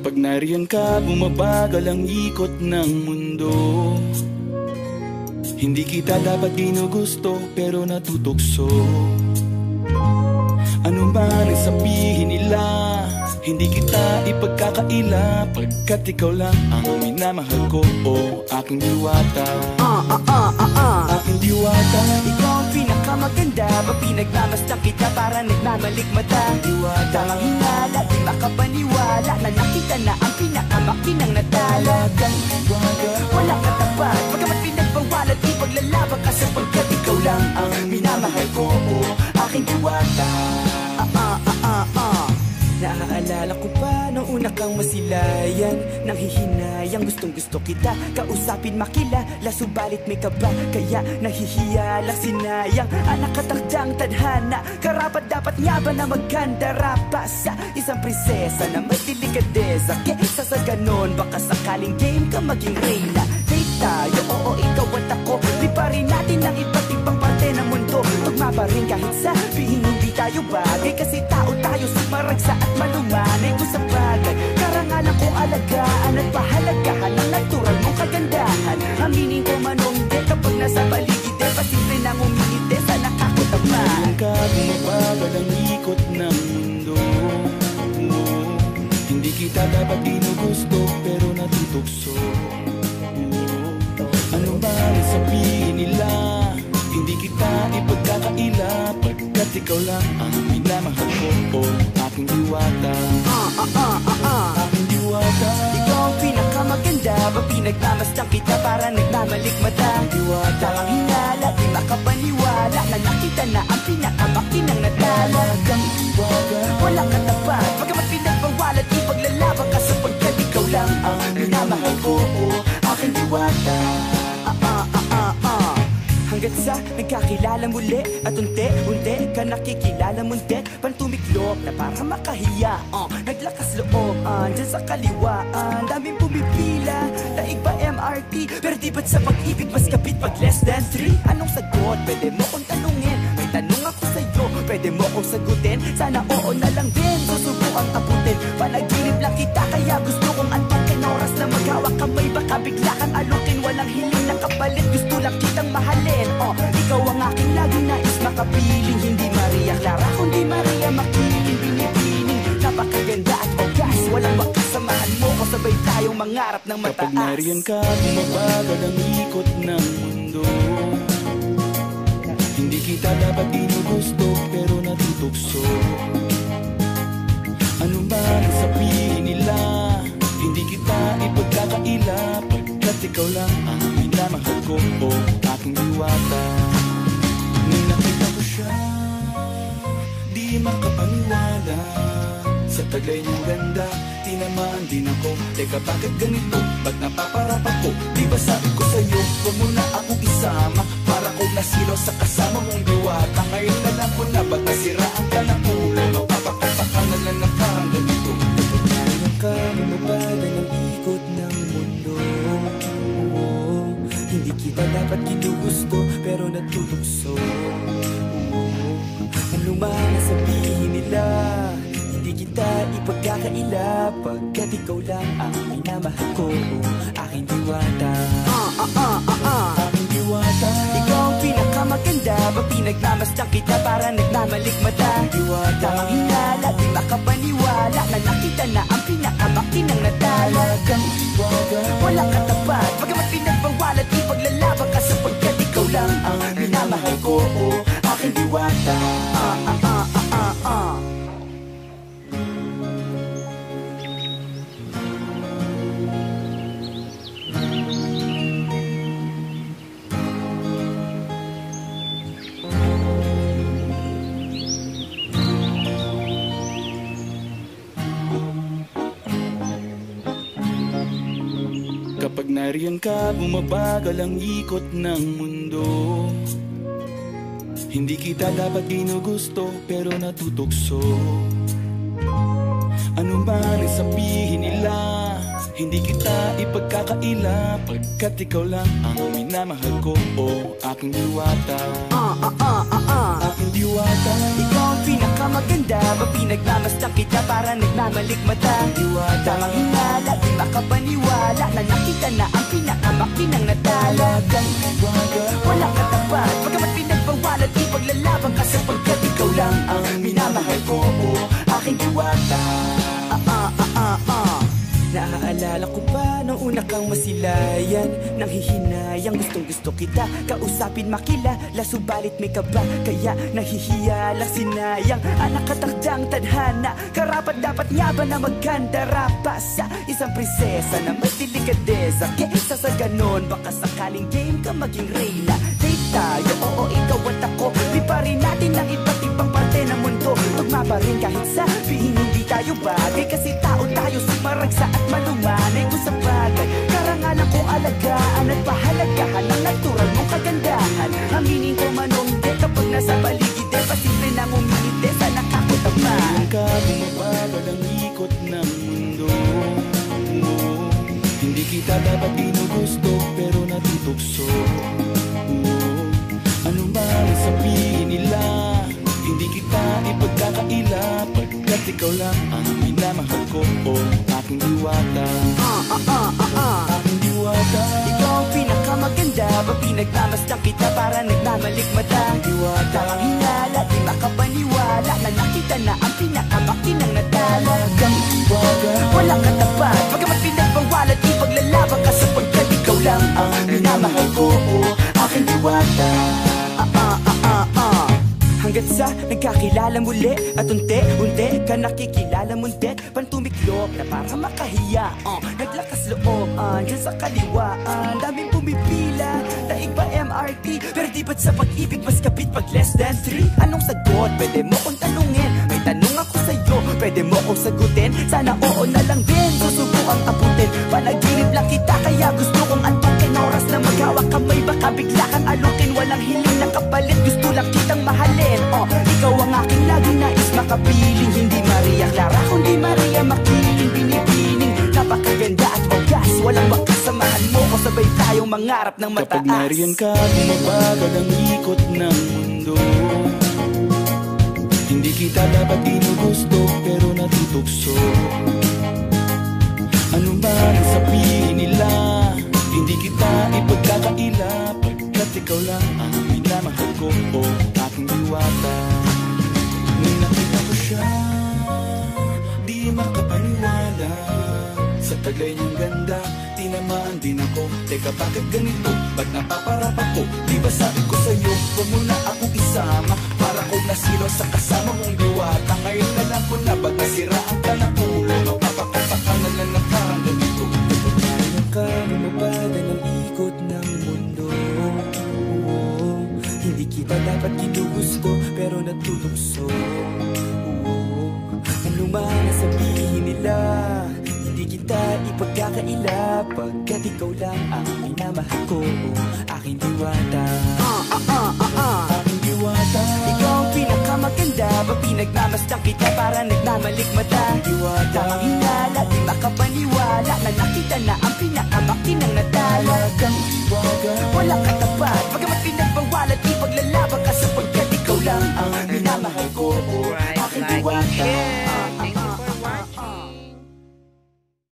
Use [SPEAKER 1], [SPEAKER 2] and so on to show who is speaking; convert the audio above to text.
[SPEAKER 1] Kapag nariyan ka, bumabagal ang ikot ng mundo. Hindi kita dapat ginugusto, pero natutukso. Ano man ang sabihin nila, hindi kita ipagkakaila, pagkat ikaw lang ang minamahal ko, o aking diwata. Aking diwata.
[SPEAKER 2] Ikaw ang pinakamaganda, pag pinagmamasdan kita para nagmamalikmata. Diwata, tamang hinala, di makapaniwala na nakita na ang pinakamakinang natala.
[SPEAKER 1] Talagang diwata,
[SPEAKER 2] walang katapat, pagkamat pinagbawalan, di paglalaban ka, sapagkat ikaw lang ang minamahal ko, o aking diwata. Naaalala ko pa nung una kang masilayan, nang hihinayang gustong gusto kita kausapin, makilala, subalit may kaba, kaya nahihiya lang, sinayang ang nakatakdang tadhana. Karapat dapat nga ba na magkandara pa sa isang prinsesa na may delikadesa? Kesa sa ganon, baka sakaling game ka maging reyna. Date tayo, oo, ikaw at ako, liparin natin ang iba't ibang parte ng mundo. Tugma pa rin kahit sabihin hindi tayo bagay, kasi tao tayo, sumaragsa at malumanay ko sa bagay. Karangalan kong alagaan at pahalagahan ang natural mong kagandahan. Aminin ko man o hindi, kapag nasa paligid pasimple nang umingiti sa nakakutama.
[SPEAKER 1] nariyan ka, bumabagal ang ikot ng mundo. Hindi kita dapat ginugusto, pero natutukso. Ano man ang sabihin nila, hindi kita ipagkakaila, pagkat ikaw lang ang minamahal ko, o aking diwata. Aking diwata.
[SPEAKER 2] Ikaw ang pinakamaganda, pag pinagmamasdan kita para nagmamalikmata.
[SPEAKER 1] Diwata,
[SPEAKER 2] tamang hinala, di makapaniwala na nakita na ang pinakamakinang natala.
[SPEAKER 1] talagang diwata,
[SPEAKER 2] Walang katapat, pagkamat pinagbawalan, di paglalaban ka, sapagkat ikaw lang ang minamahal ko, o aking diwata. Hanggat sa nagkakilala muli, at unti-unti ka nakikilala munti, pantumiklop na para makahiya. Naglakas loob, dyan sa kaliwaan, daming pumipila, daig pa MRT, pero di ba't sa pag-ibig mas kapit pag less than 3? Anong sagot? Pwede mo kong tanungin, may tanong ako sa'yo, pwede mo kong sagutin, sana oo na lang din, susubukang abutin. Panaginip lang kita, kaya gusto kong antakin oras na maghawak kamay, baka bigla kang alukin, walang hiling na kapalit, gusto lang kitang mahalin. Ikaw ang aking laging nais makapiling, hindi Maria Clara kundi Maria Makiling, binibining, napakaganda at ogas, walang makasamahan mo ko, sabay tayong mangarap ng mataas.
[SPEAKER 1] kapag nariyan ka, bumabagal ang ikot ng mundo. Hindi kita dapat ginugusto, pero natutukso. Ano man ang sabihin nila, hindi kita ipagkakaila, pagkat ikaw lang ang minamahal ko, o aking diwata. Nung nakita ko siya, di makapaniwala, sa taglay niyang ganda, tinamaan din ako. Teka, bakit ganito? Ba't napaparap ako? Di ba sabi ko sa'yo, huwag mo na akong isama, para kong nasilo sa kasama mong diwata. Ngayon na lang ko na, ba't nasiraan ka ng ulo? Mapapakapaka na lang ng parang ganito.
[SPEAKER 2] Kapag nariyan ka, bumabagal ang ikot ng mundo. Hindi kita dapat ginugusto, pero natutukso. Ano man ang sabihin nila, hindi kita ipagkakaila, pagkat ikaw lang ang minamahal ko, aking diwata.
[SPEAKER 1] Aking diwata,
[SPEAKER 2] Ikaw ang pinakamaganda, pag pinagmamasdan kita para nagmamalikmata.
[SPEAKER 1] diwata,
[SPEAKER 2] Tamang hinala, di makapaniwala na nakita na ang pinakamakinang natala.
[SPEAKER 1] talagang diwata.
[SPEAKER 2] Walang katapat, pagkamat pinagbawalan, di paglalaban ka, sapagkat ikaw lang ang minamahal ko, o aking diwata.
[SPEAKER 1] Kapag nariyan ka, bumabagal ang ikot ng mundo. Hindi kita dapat ginugusto, pero natutukso. Ano man ang sabihin nila, hindi kita ipagkakaila, pagkat ikaw lang ang minamahal ko, o aking diwata. Aking diwata.
[SPEAKER 2] Ikaw ang pinakamaganda, pag pinagmamasdan kita kita para nagmamalikmata. Tamang hinala, di makapaniwala na nakita na ang pinakamakinang natala. Walang katapat, pagkamat pinagbawalan, di paglalaban ka sapagkat ikaw lang ang minamahal ko, aking diwata. Naaalala ko pa nung una kang masilayan, nang hihinayang gustong gusto kita kausapin makilala, subalit may kaba kaya nahihiya lang sinayang. Anak katakdang tadhana, karapat dapat nga ba na magkandara pa sa isang prinsesa na may delikadesa? Kesa sa ganon, baka sakaling game ka maging reyna. Date tayo, oo ikaw at ako, di pa rin natin ang iba't ibang parte ng mundo. Tugma pa rin kahit sabihin hindi tayo bagay, kasi tao tayo sumaragsa at malumanay ko sa bagay. Karangalan kong alagaan at pahalagahan ang natural mong kagandahan. Aminin ko man o hindi kapag nasa paligid, pasimple nang umingiti sa nakakutama.
[SPEAKER 1] Ngayon ka bumabagal ang ikot ng mundo, hindi kita dapat ginugusto pero natutukso. Ano man ang sabihin nila, hindi kita ipagkakaila, pagkat ikaw lang ang minamahal ko, aking diwata. Aking diwata.
[SPEAKER 2] Ikaw ang pinakamaganda, pag pinagmamasdan kita para nagmamalikmata. Tamang hinala, di makapaniwala na nakita na ang pinakamakinang natala. Walang katapat, pagkamat pinagbawalan, di paglalaban ka sapagkat ikaw lang ang minamahal ko, aking diwata. Hanggat sa nagkakilala muli at unti-unti ka nakikilala muntit, pantumiklop na para makahiya. Naglakas loob, dyan sa kaliwaan, daming pumipila, daig pa MRT, pero di ba't sa pag-ibig mas kapit pag less than 3? Anong sagot? Pwede mo kong tanungin, may tanong ako sa'yo, pwede mo kong sagutin, sana oo na lang din, susubukang abutin. Panaginip lang kita kaya gusto kong antukin, oras na maghawak kamay baka bigla kang alukin. Walang hiling na kapalit, gusto lang kitang mahalin. Ikaw ang aking laging nais makapiling, hindi Maria Clara kundi Maria Makiling. Binibining, napakaganda at wagas, walang makasamahan mo ko, sabay tayong mangarap ng mataas.
[SPEAKER 1] Kapag nariyan ka, bumabagal ang ikot ng mundo, hindi kita dapat ginugusto pero natutukso. Ano man ang sabihin nila, hindi kita ipagkakaila, pagkat ikaw lang ang minamahal ko, aking diwata. Nung nakita ko siya, di makapaniwala, sa taglay niyang ganda, tinamaan din ako. Teka bakit ganito, ba't napaparap ako? Di ba sabi ko sa'yo, huwag mo na akong isama, para kong nasilo sa kasama mong diwata. Ngayon na lang ko na, ba't nasiraan ka ng ulo, mapapakapaka na lang na parang ganito.
[SPEAKER 2] Ngayon ka bumabagal ang ikot ng mundo, hindi kita dapat ginugusto pero natutukso. Ano man ang sabihin nila, hindi kita ipagkakaila, pagkat ikaw lang ang minamahal ko, aking diwata.
[SPEAKER 1] Aking diwata.
[SPEAKER 2] Ikaw ang pinakamaganda, pag pinagmamasdan kita para nagmamalikmata. Tamang hinala, di makapaniwala na nakita na ang pinakamakinang natala. Walang katapat, pagkamat pinagbawalan, di paglalaban ka sapagkat ikaw lang ang minamahal ko, aking diwata.